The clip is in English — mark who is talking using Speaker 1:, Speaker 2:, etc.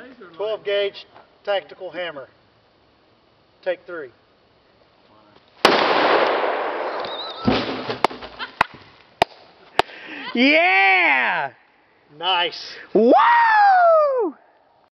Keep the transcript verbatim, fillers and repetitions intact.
Speaker 1: twelve gauge tactical hammer. Take three.
Speaker 2: Yeah!
Speaker 1: Nice.
Speaker 2: Woo!